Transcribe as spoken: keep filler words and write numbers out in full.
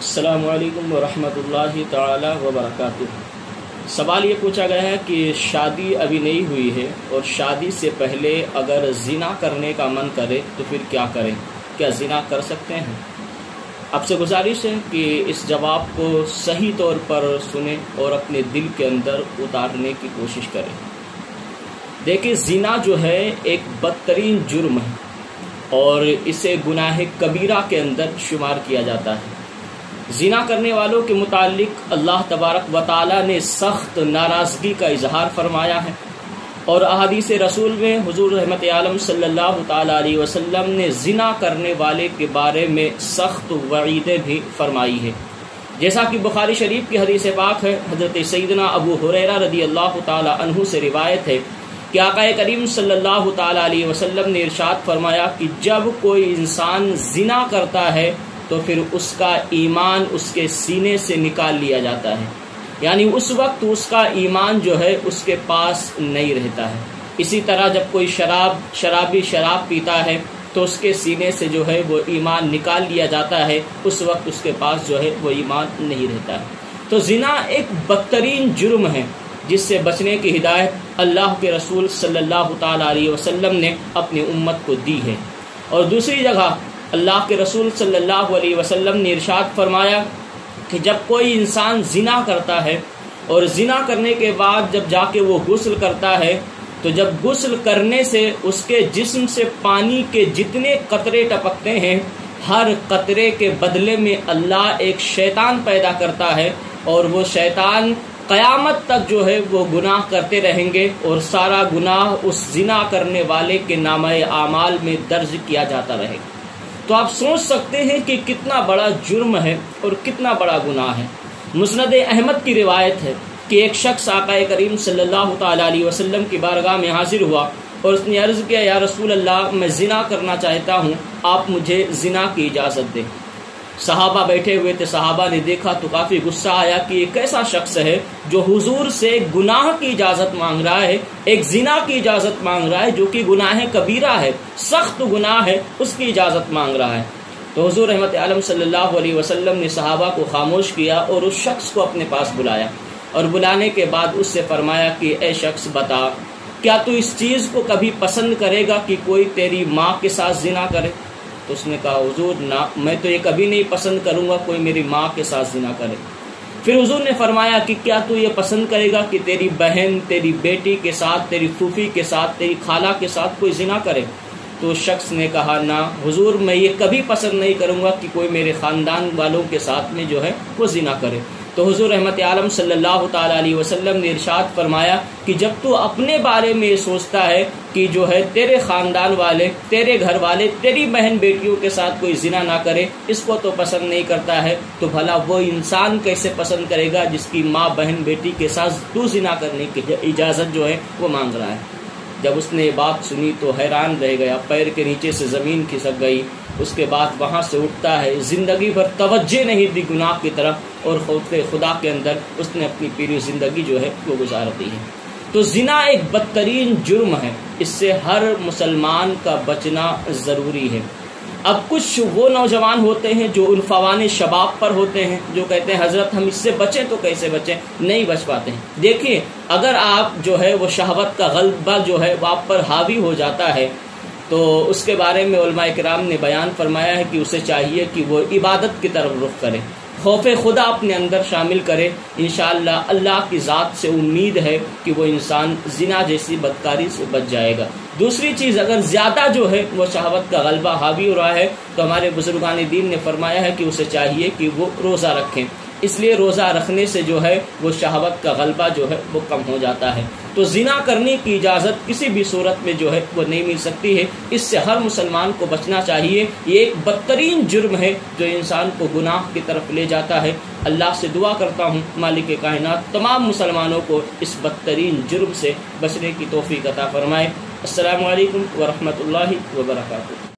السلام علیکم ورحمۃ اللہ تعالی وبرکاتہ۔ سوال یہ پوچھا گیا ہے کہ شادی ابھی نہیں ہوئی ہے اور شادی سے پہلے اگر زنا کرنے کا من کرے تو پھر کیا کریں؟ کیا زنا کر سکتے ہیں؟ آپ سے گزارش ہے کہ اس جواب کو صحیح طور پر سنیں اور اپنے دل کے اندر اتارنے کی کوشش کریں۔ دیکھیں، زنا جو ہے ایک بدترین جرم ہے اور اسے گناہ کبیرہ کے اندر شمار کیا جاتا ہے۔ زنا کرنے والوں کے متعلق اللہ تبارک و تعالی نے سخت ناراضگی کا اظہار فرمایا ہے، اور احادیث رسول میں حضور رحمت عالم صلی اللہ تعالی علیہ وسلم نے زنا کرنے والے کے بارے میں سخت وعیدیں بھی فرمائی ہے۔ جیسا کہ بخاری شریف کی حدیث پاک ہے، حضرت سیدنا ابو ہریرہ رضی اللہ تعالی عنہ سے روایت ہے کہ آقا کریم صلی اللہ تعالی علیہ وسلم نے ارشاد فرمایا کہ جب کوئی انسان زنا کرتا ہے تو پھر اس کا ایمان اس کے سینے سے نکال لیا جاتا ہے، یعنی اس وقت اس کا ایمان جو ہے اس کے پاس نہیں رہتا ہے۔ اسی طرح جب کوئی شراب شرابی شراب پیتا ہے تو اس کے سینے سے جو ہے وہ ایمان نکال لیا جاتا ہے، اس وقت اس کے پاس جو ہے وہ ایمان نہیں رہتا ہے۔ تو زنا ایک بدترین جرم ہے جس سے بچنے کی ہدایت اللہ کے رسول صلی اللہ تعالی علیہ وسلم نے اپنی امت کو دی ہے۔ اور دوسری جگہ اللہ کے رسول صلی اللہ علیہ وسلم نے ارشاد فرمایا کہ جب کوئی انسان زنا کرتا ہے اور زنا کرنے کے بعد جب جا کے وہ غسل کرتا ہے تو جب غسل کرنے سے اس کے جسم سے پانی کے جتنے قطرے ٹپکتے ہیں، ہر قطرے کے بدلے میں اللہ ایک شیطان پیدا کرتا ہے، اور وہ شیطان قیامت تک جو ہے وہ گناہ کرتے رہیں گے، اور سارا گناہ اس زنا کرنے والے کے نامہ اعمال میں درج کیا جاتا رہے گا۔ تو آپ سوچ سکتے ہیں کہ کتنا بڑا جرم ہے اور کتنا بڑا گناہ ہے۔ مسند احمد کی روایت ہے کہ ایک شخص آقا کریم صلی اللہ تعالی علیہ وسلم کی بارگاہ میں حاضر ہوا اور اس نے عرض کیا، یا رسول اللہ، میں زنا کرنا چاہتا ہوں، آپ مجھے زنا کی اجازت دیں۔ صحابہ بیٹھے ہوئے تھے، صحابہ نے دیکھا تو کافی غصہ آیا کہ ایک ایسا شخص ہے جو حضور سے گناہ کی اجازت مانگ رہا ہے، ایک زنا کی اجازت مانگ رہا ہے جو کہ گناہ کبیرہ ہے، سخت گناہ ہے، اس کی اجازت مانگ رہا ہے۔ تو حضور رحمت عالم صلی اللہ علیہ وسلم نے صحابہ کو خاموش کیا اور اس شخص کو اپنے پاس بلایا، اور بلانے کے بعد اس سے فرمایا کہ اے شخص، بتا، کیا تو اس چیز کو کبھی پسند کرے گا کہ کوئی تیری ماں کے ساتھ زنا کرے؟ تو اس نے کہا، حضور نہ، میں تو یہ کبھی نہیں پسند کروں گا کوئی میری ماں کے ساتھ زنا کرے۔ پھر حضور نے فرمایا کہ کیا تو یہ پسند کرے گا کہ تیری بہن، تیری بیٹی کے ساتھ، تیری پھوپھی کے ساتھ، تیری خالہ کے ساتھ کوئی زنا کرے؟ تو اس شخص نے کہا، نہ حضور، میں یہ کبھی پسند نہیں کروں گا کہ کوئی میرے خاندان والوں کے ساتھ میں جو ہے وہ زنا کرے۔ تو حضور رحمت عالم صلی اللہ تعالی علیہ وسلم نے ارشاد فرمایا کہ جب تو اپنے بارے میں یہ سوچتا ہے کہ جو ہے تیرے خاندان والے، تیرے گھر والے، تیری بہن بیٹیوں کے ساتھ کوئی زنا نہ کرے، اس کو تو پسند نہیں کرتا ہے، تو بھلا وہ انسان کیسے پسند کرے گا جس کی ماں، بہن، بیٹی کے ساتھ تو زنا کرنے کی اجازت جو ہے وہ مانگ رہا ہے۔ جب اس نے یہ بات سنی تو حیران رہ گیا، پیر کے نیچے سے زمین کھسک گئی۔ اس کے بعد وہاں سے اٹھتا ہے، زندگی بھر توجہ نہیں دی گناہ کی طرف، اور خوف خدا کے اندر اس نے اپنی پوری زندگی جو ہے وہ گزار دی ہے۔ تو زنا ایک بدترین جرم ہے، اس سے ہر مسلمان کا بچنا ضروری ہے۔ اب کچھ وہ نوجوان ہوتے ہیں جو عنفوان شباب پر ہوتے ہیں، جو کہتے ہیں حضرت ہم اس سے بچیں تو کیسے بچیں؟ نہیں بچ پاتے ہیں۔ دیکھیے، اگر آپ جو ہے وہ شہوت کا غلبہ جو ہے وہ آپ پر حاوی ہو جاتا ہے تو اس کے بارے میں علماء کرام نے بیان فرمایا ہے کہ اسے چاہیے کہ وہ عبادت کی طرف رخ کرے، خوف خدا اپنے اندر شامل کرے۔ انشاءاللہ اللہ کی ذات سے امید ہے کہ وہ انسان زنا جیسی بدکاری سے بچ جائے گا۔ دوسری چیز، اگر زیادہ جو ہے وہ شہوت کا غلبہ حاوی ہو رہا ہے تو ہمارے بزرگان دین نے فرمایا ہے کہ اسے چاہیے کہ وہ روزہ رکھیں، اس لیے روزہ رکھنے سے جو ہے وہ شہوت کا غلبہ جو ہے وہ کم ہو جاتا ہے۔ تو زنا کرنے کی اجازت کسی بھی صورت میں جو ہے وہ نہیں مل سکتی ہے، اس سے ہر مسلمان کو بچنا چاہیے۔ یہ ایک بدترین جرم ہے جو انسان کو گناہ کی طرف لے جاتا ہے۔ اللہ سے دعا کرتا ہوں مالک کائنات تمام مسلمانوں کو اس بدترین جرم سے بچنے کی توفیق عطا فرمائے۔ السلام علیکم ورحمۃ اللہ وبرکاتہ۔